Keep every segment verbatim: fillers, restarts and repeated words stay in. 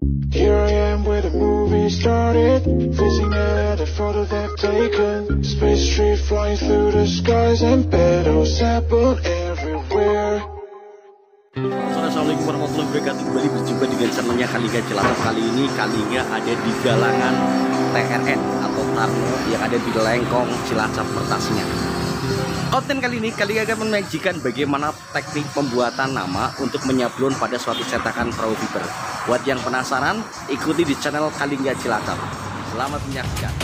Here I am where the movie started, facing at the photo they've taken. Space tree flying through the skies and petals apple everywhere. Assalamualaikum warahmatullahi wabarakatuh. Kembali berjumpa dengan channelnya Kalingga Cilacap. Kali ini Kalingga ada di galangan T R N atau Tarno yang ada di Lengkong Cilacap Pertasnya. Konten kali ini Kalingga akan menyajikan bagaimana teknik pembuatan nama untuk menyablon pada suatu cetakan perahu fiber. Buat yang penasaran, ikuti di channel Kalingga Cilacap. Selamat menyaksikan.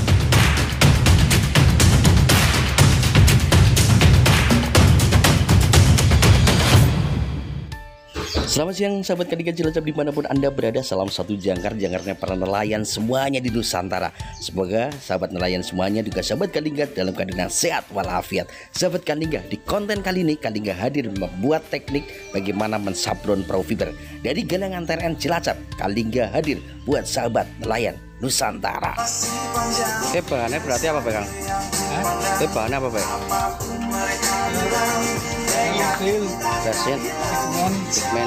Selamat siang sahabat Kalingga Cilacap dimanapun Anda berada. Salam satu jangkar, jangkarnya para nelayan semuanya di Nusantara. Semoga sahabat nelayan semuanya juga sahabat Kalingga dalam keadaan sehat walafiat. Sahabat Kalingga, di konten kali ini Kalingga hadir membuat teknik bagaimana mensablon perahu fiber. Dari galangan T R N Cilacap, Kalingga hadir buat sahabat nelayan Nusantara. Eh bahannya berarti apa Bang? Eh bahannya apa Bang? Resin, resin, pigmen.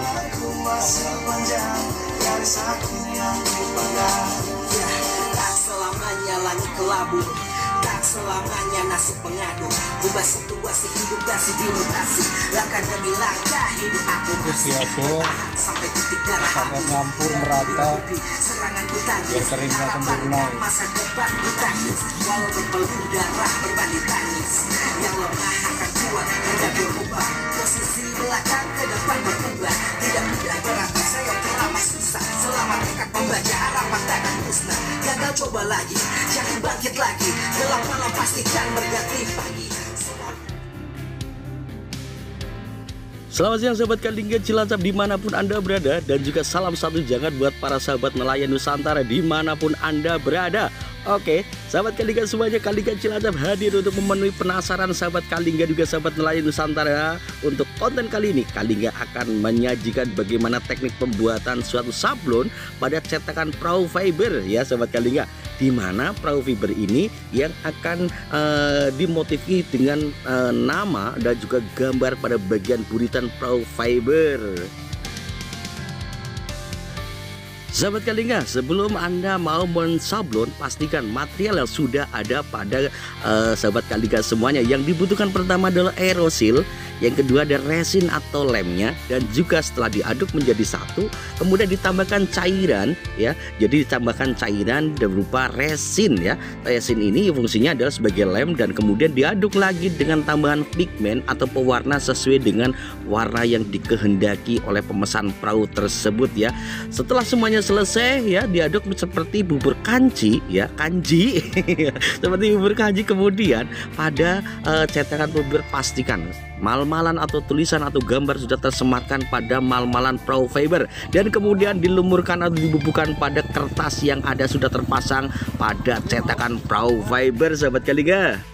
Tak selamanya langit kelabu, tak selamanya nasib pengadu. Ubah situasi hidup kasih dimutasi, langkah demi langkah hidup aku bertahan sampai titik darah sampai nyampur merata serangan hutan biar keringnya sempurna. Masa depan bertangis walau berpeluh darah berbanding tangis. Yang lemah akan kuat tidak berubah, posisi belakang ke depan berubah. Tidak mudah berarti saya terlama susah, selama tekad membaca harapan takkan musnah. Gagal coba lagi, jangan bangkit lagi, gelap malam pastikan berganti pagi. Selamat siang sahabat Kalingga Cilacap dimanapun Anda berada. Dan juga salam satu jangkar buat para sahabat nelayan Nusantara dimanapun Anda berada. Oke, sahabat Kalingga semuanya, Kalingga Cilacap hadir untuk memenuhi penasaran sahabat Kalingga juga sahabat nelayan Nusantara. Untuk konten kali ini Kalingga akan menyajikan bagaimana teknik pembuatan suatu sablon pada cetakan perahu fiber ya sahabat Kalingga. Di mana perahu fiber ini yang akan uh, dimotifi dengan uh, nama dan juga gambar pada bagian buritan perahu fiber. Sahabat Kalingga, sebelum Anda mau mensablon, pastikan material yang sudah ada pada uh, sahabat Kalingga semuanya. Yang dibutuhkan pertama adalah aerosil, yang kedua ada resin atau lemnya, dan juga setelah diaduk menjadi satu, kemudian ditambahkan cairan ya. Jadi ditambahkan cairan dan berupa resin ya. Resin ini fungsinya adalah sebagai lem dan kemudian diaduk lagi dengan tambahan pigmen atau pewarna sesuai dengan warna yang dikehendaki oleh pemesan perahu tersebut ya. Setelah semuanya selesai ya, diaduk seperti bubur kanji ya, kanji seperti bubur kanji. Kemudian pada uh, cetakan bubur pastikan mal-malan atau tulisan atau gambar sudah tersematkan pada mal-malan perahu fiber, dan kemudian dilumurkan atau dibubuhkan pada kertas yang ada sudah terpasang pada cetakan perahu fiber sahabat Kalingga.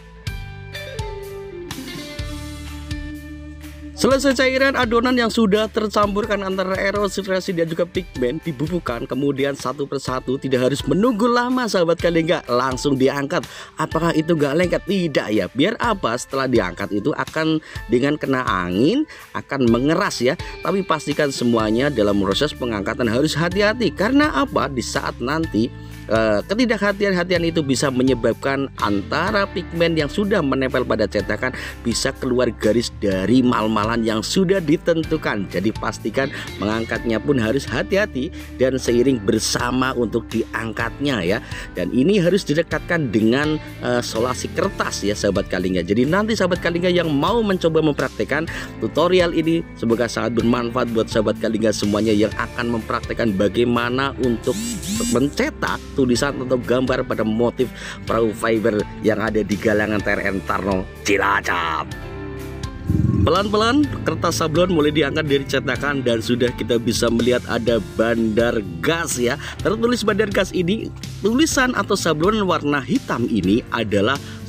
Selesai cairan adonan yang sudah tercampurkan antara aerosil, resin dan juga pigmen dibubuhkan, kemudian satu persatu, tidak harus menunggu lama sahabat Kalingga, langsung diangkat. Apakah itu gak lengket? Tidak ya. Biar apa? Setelah diangkat itu akan dengan kena angin akan mengeras ya. Tapi pastikan semuanya dalam proses pengangkatan harus hati-hati. Karena apa? Di saat nanti Uh, ketidakhatian-hatian itu bisa menyebabkan antara pigmen yang sudah menempel pada cetakan bisa keluar garis dari mal-malan yang sudah ditentukan. Jadi pastikan mengangkatnya pun harus hati-hati dan seiring bersama untuk diangkatnya ya. Dan ini harus didekatkan dengan uh, solasi kertas ya sahabat Kalingga. Jadi nanti sahabat Kalingga yang mau mencoba mempraktekkan tutorial ini, semoga sangat bermanfaat buat sahabat Kalingga semuanya yang akan mempraktekkan bagaimana untuk mencetak tulisan atau gambar pada motif perahu fiber yang ada di galangan T R N Tarno Cilacap. Pelan-pelan kertas sablon mulai diangkat dari cetakan dan sudah kita bisa melihat ada bandar gas ya. Tertulis bandar gas ini, tulisan atau sablon warna hitam ini adalah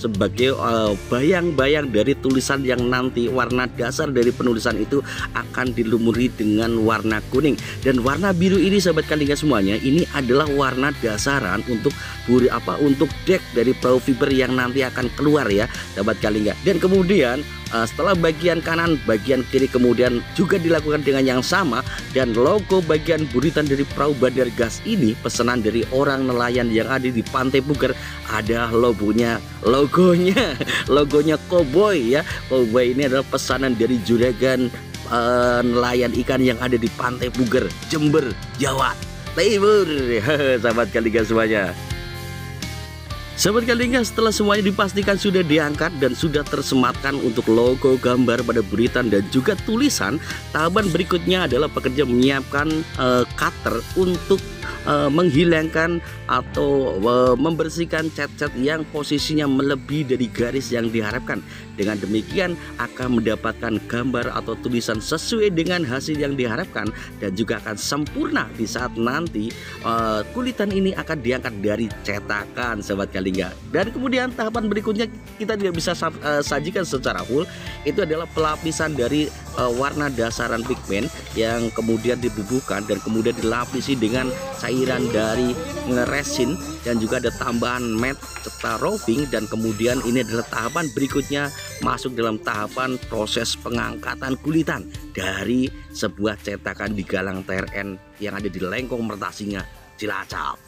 sebagai bayang-bayang uh, dari tulisan yang nanti warna dasar dari penulisan itu akan dilumuri dengan warna kuning. Dan warna biru ini sahabat Kalingga semuanya, ini adalah warna dasaran untuk buri apa untuk deck dari perahu fiber yang nanti akan keluar ya sahabat Kalingga. Dan kemudian uh, setelah bagian kanan, bagian kiri kemudian juga dilakukan dengan yang sama, dan logo bagian buritan dari perahu bandar gas ini pesanan dari orang nelayan yang ada di Pantai Puger, ada logonya logonya logonya Cowboy ya. Cowboy ini adalah pesanan dari juragan uh, nelayan ikan yang ada di Pantai Puger, Jember, Jawa Timur. Sahabat Kalingga semuanya. Sahabat Kalingga, setelah semuanya dipastikan sudah diangkat dan sudah tersematkan untuk logo, gambar pada buritan dan juga tulisan, tahapan berikutnya adalah pekerja menyiapkan uh, cutter untuk uh, menghilangkan atau uh, membersihkan cat-cat yang posisinya melebihi dari garis yang diharapkan. Dengan demikian akan mendapatkan gambar atau tulisan sesuai dengan hasil yang diharapkan, dan juga akan sempurna di saat nanti uh, kulitan ini akan diangkat dari cetakan sahabat Kalingga. Dan kemudian tahapan berikutnya kita tidak bisa uh, sajikan secara full, itu adalah pelapisan dari uh, warna dasaran pigmen yang kemudian dibubuhkan dan kemudian dilapisi dengan cairan dari resin, dan juga ada tambahan matte serta roving. Dan kemudian ini adalah tahapan berikutnya masuk dalam tahapan proses pengangkatan kulitan dari sebuah cetakan di Galang T R N yang ada di Lengkong Mertasinga, Cilacap.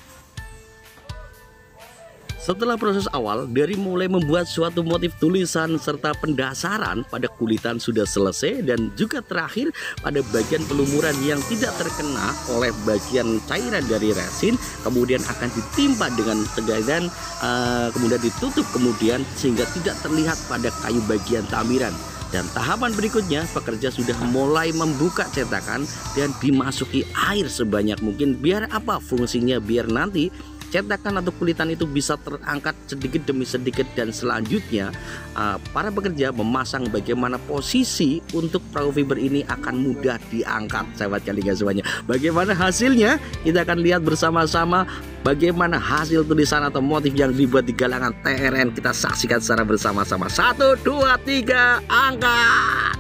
Setelah proses awal dari mulai membuat suatu motif tulisan serta pendasaran pada kulitan sudah selesai, dan juga terakhir pada bagian pelumuran yang tidak terkena oleh bagian cairan dari resin, kemudian akan ditimpa dengan tegangan, uh, kemudian ditutup kemudian sehingga tidak terlihat pada kayu bagian tamiran. Dan tahapan berikutnya pekerja sudah mulai membuka cetakan dan dimasuki air sebanyak mungkin. Biar apa fungsinya? Biar nanti cetakan atau kulitan itu bisa terangkat sedikit demi sedikit, dan selanjutnya uh, para pekerja memasang bagaimana posisi untuk perahu fiber ini akan mudah diangkat sahabat Kalingga semuanya. Bagaimana hasilnya kita akan lihat bersama-sama, bagaimana hasil tulisan atau motif yang dibuat di galangan T R N. Kita saksikan secara bersama-sama. Satu, dua, tiga, angkat.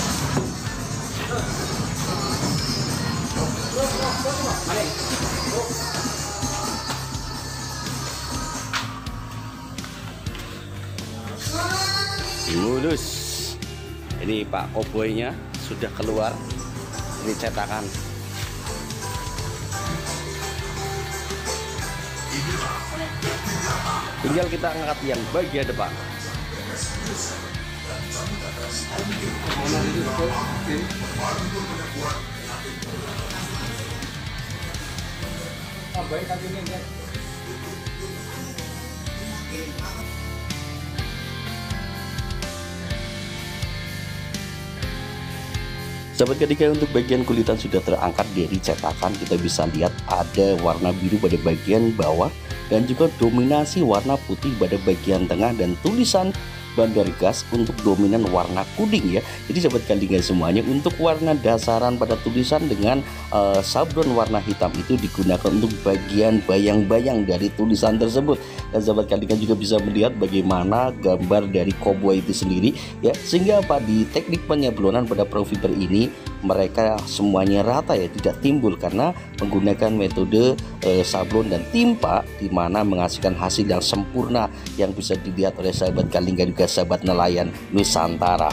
Mulus. Ini Pak Cowboy-nya sudah keluar. Ini cetakan. Tinggal kita angkat yang bagian depan. Sahabat Kalingga, untuk bagian kulitan sudah terangkat dari cetakan. Kita bisa lihat ada warna biru pada bagian bawah dan juga dominasi warna putih pada bagian tengah, dan tulisan bandar gas untuk dominan warna kuning ya. Jadi sahabat Kalingga semuanya, untuk warna dasaran pada tulisan dengan uh, sablon warna hitam itu digunakan untuk bagian bayang-bayang dari tulisan tersebut. Dan sahabat Kalingga juga bisa melihat bagaimana gambar dari Cowboy itu sendiri ya, sehingga apa di teknik penyablonan pada perahu fiber ini mereka semuanya rata ya, tidak timbul karena menggunakan metode uh, sablon dan timpa, di mana menghasilkan hasil yang sempurna yang bisa dilihat oleh sahabat Kalingga juga sahabat nelayan Nusantara.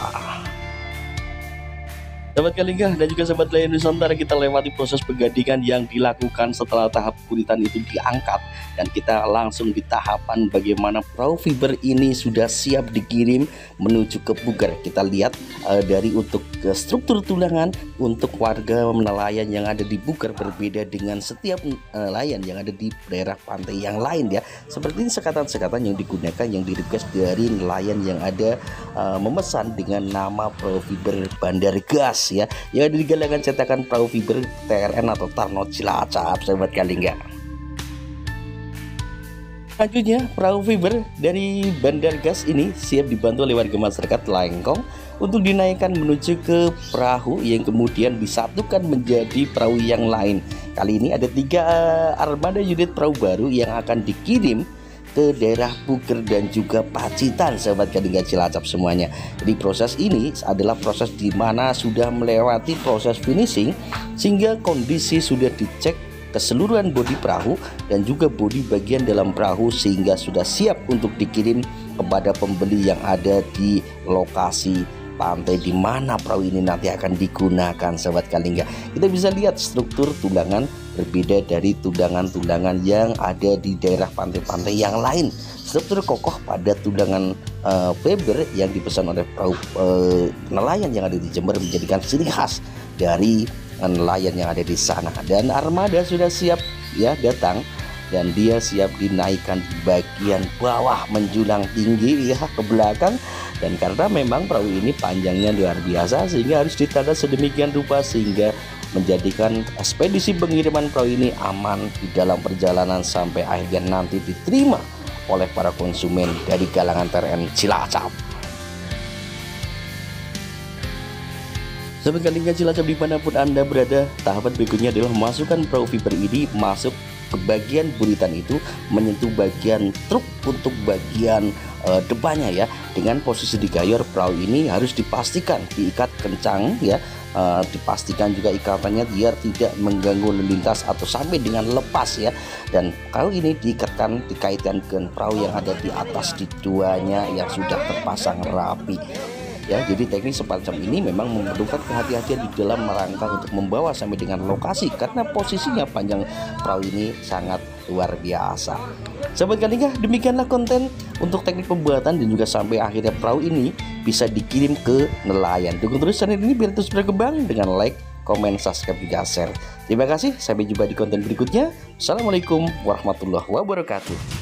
Sahabat Kalingga dan juga sahabat nelayan Nusantara, kita lewati proses penggadingan yang dilakukan setelah tahap kulitan itu diangkat, dan kita langsung di tahapan bagaimana perahu fiber ini sudah siap dikirim menuju ke Puger. Kita lihat uh, dari untuk uh, struktur tulangan untuk warga nelayan yang ada di Puger berbeda dengan setiap nelayan yang ada di daerah pantai yang lain ya. Seperti ini sekatan-sekatan yang digunakan yang di request dari nelayan yang ada uh, memesan dengan nama perahu fiber bandar gas ya, yang ada di galangan cetakan perahu fiber T R N atau Tarno Cilacap sahabat Kalingga. Selanjutnya perahu fiber dari bandar gas ini siap dibantu oleh warga masyarakat Lengkong untuk dinaikkan menuju ke perahu yang kemudian disatukan menjadi perahu yang lain. Kali ini ada tiga armada unit perahu baru yang akan dikirim ke daerah Puger dan juga Pacitan, sahabat Kalingga Cilacap semuanya. Jadi proses ini adalah proses di mana sudah melewati proses finishing sehingga kondisi sudah dicek keseluruhan bodi perahu dan juga bodi bagian dalam perahu sehingga sudah siap untuk dikirim kepada pembeli yang ada di lokasi pantai di mana perahu ini nanti akan digunakan, sahabat Kalingga. Kita bisa lihat struktur tundangan berbeda dari tundangan-tundangan yang ada di daerah pantai-pantai yang lain. Struktur kokoh pada tundangan uh, Weber yang dipesan oleh perahu uh, nelayan yang ada di Jember menjadikan ciri khas dari uh, nelayan yang ada di sana. Dan armada sudah siap ya datang, dan dia siap dinaikkan di bagian bawah menjulang tinggi ya ke belakang. Dan karena memang perahu ini panjangnya luar biasa sehingga harus ditata sedemikian rupa sehingga menjadikan ekspedisi pengiriman perahu ini aman di dalam perjalanan sampai akhirnya nanti diterima oleh para konsumen dari kalangan T R N Cilacap. Sahabat Kalingga Cilacap dimanapun Anda berada, tahapan berikutnya adalah memasukkan perahu fiber ini masuk ke bagian buritan itu, menyentuh bagian truk untuk bagian uh, depannya ya. Dengan posisi digayor, perahu ini harus dipastikan diikat kencang ya, uh, dipastikan juga ikatannya biar tidak mengganggu lalu lintas atau sampai dengan lepas ya. Dan kalau ini diikatkan dikaitkan dengan perahu yang ada di atas di duanya yang sudah terpasang rapi. Ya, jadi teknik semacam ini memang memerlukan kehati-hatian di dalam rangka untuk membawa sampai dengan lokasi karena posisinya panjang perahu ini sangat luar biasa. Sahabat Kalingga, demikianlah konten untuk teknik pembuatan dan juga sampai akhirnya perahu ini bisa dikirim ke nelayan. Dukung terus channel ini biar terus berkembang dengan like, komen, subscribe, juga share. Terima kasih, sampai jumpa di konten berikutnya. Assalamualaikum warahmatullahi wabarakatuh.